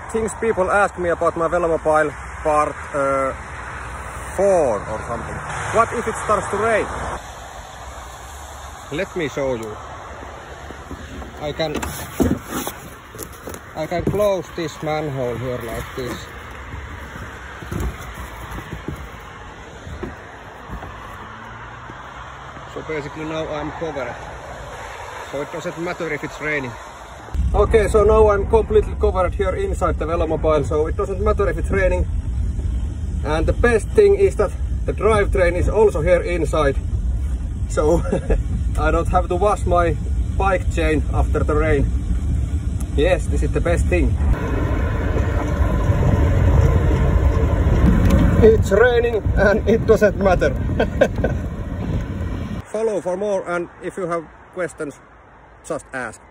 things people ask me about my Velomobile part 4 or something. What if it starts to rain? Let me show you. I can close this manhole here like this. So basically now I'm covered. So it doesn't matter if it's raining. Okay, so now I'm completely covered here inside the Velomobile, so it doesn't matter if it's raining. And the best thing is that the drivetrain is also here inside. So I don't have to wash my bike chain after the rain. Yes, this is the best thing. It's raining and it doesn't matter. Follow for more, and if you have questions, just ask.